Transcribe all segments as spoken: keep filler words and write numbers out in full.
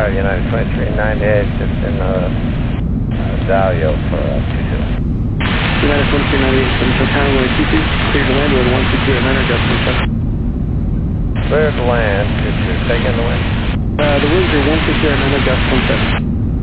five, United twenty-three ninety-eight, just in uh, uh, Dalio for uh, two two. United twenty-three ninety-eight, Central Runway two two, clear to land with one two two at niner, gust one seven. Clear to land, two two, take in the wind. Uh, the winds are one two two at niner, gust one seven.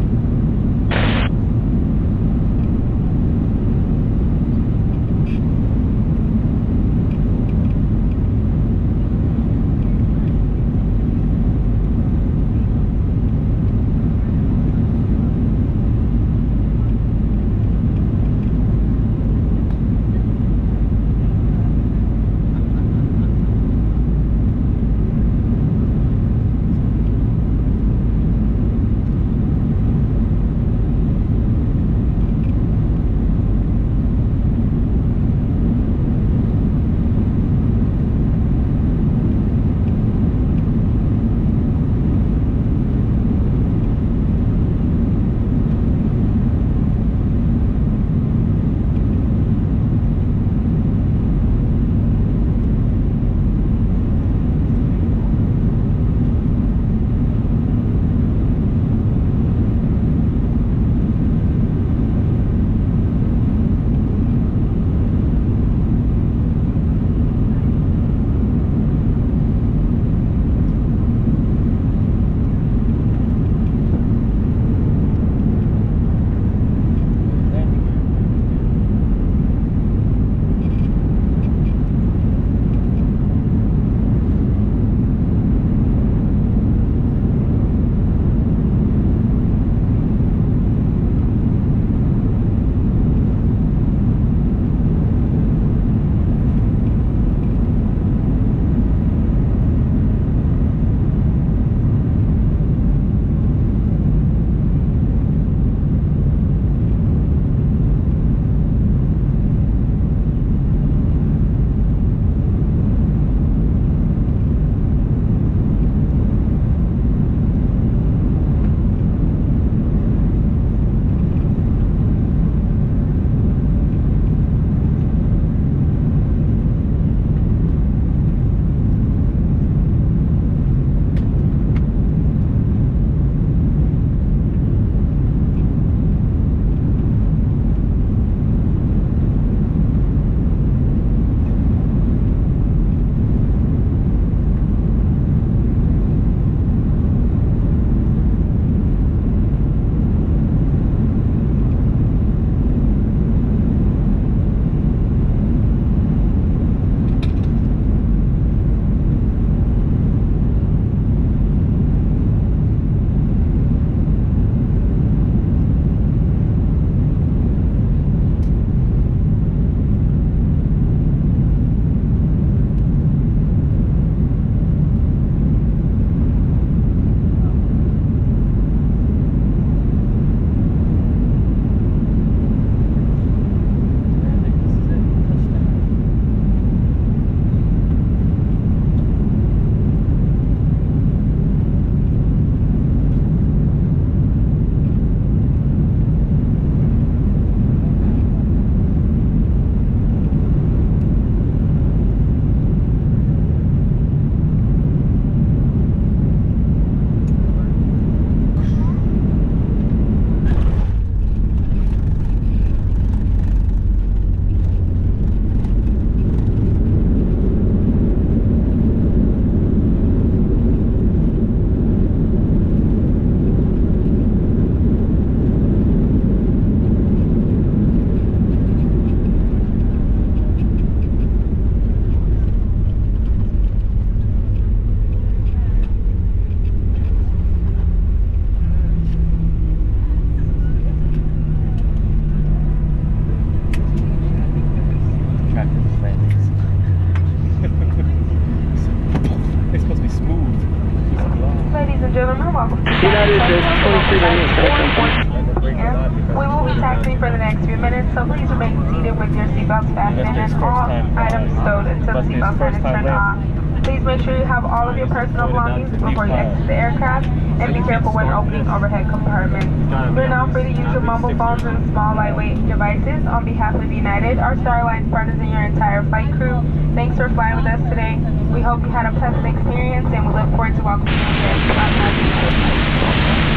We will be taxiing for the next few minutes, so please remain seated with your seatbelts fastened and all items stowed until the seatbelt sign is turned off. Please make sure you have all of your personal belongings before you exit the aircraft, and be careful when opening overhead compartments. We're now free to use your mobile phones and small lightweight devices. On behalf of United, our Star Alliance partners, and your entire flight crew, thanks for flying with us today. We hope you had a pleasant experience, and we look forward to welcoming you again.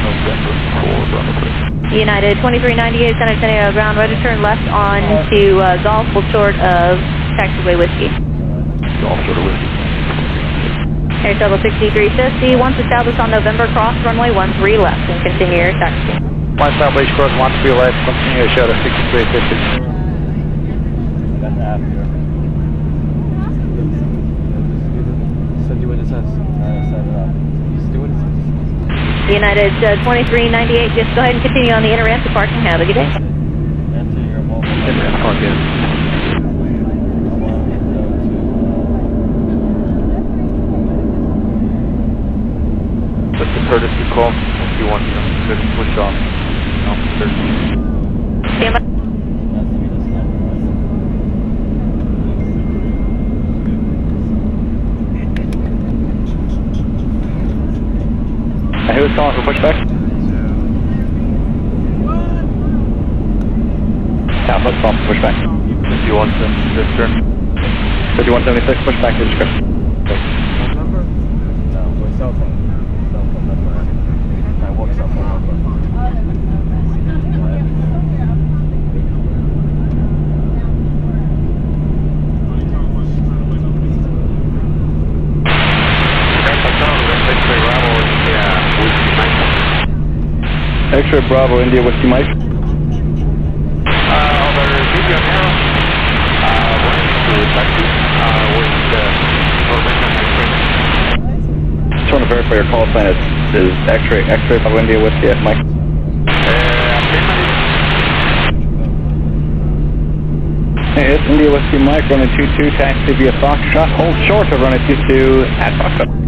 November four, Runway. United twenty-three ninety-eight, San Antonio ground, ready to turn left on to uh, Golf, hold short of taxiway whiskey. Golf short of whiskey. Air Total sixty-three fifty, once established on November, cross runway one three left and continue your taxi. One established cross one three left, continue your shuttle sixty-three fifty. That's after. Send you what it says. Alright, set it up. Just do what it says. United uh, twenty-three ninety-eight, just go ahead and continue on the inter-ramp to parking. Have a good day. Enter your mobile. Inter-ramp park in. That's the courtesy call. If you want to push off. Stand by. Who was calling for pushback? Southwest calling for pushback. fifty-one seventy-six, sir. fifty-one seventy-six, pushback to description. Phone number? No, my cell phone. Cell phone number. My work cell phone number. X-ray Bravo, India Whiskey Mike. Uh, over Vivian Arrow, uh, running to taxi, uh, with the information and training. Just want to verify your call sign is, is X-ray, X-ray Bravo, India Whiskey at Mike. Uh, Hey, it's India Whiskey Mike, running two two, taxi via Foxtrot, hold short of running two two at Foxtrot.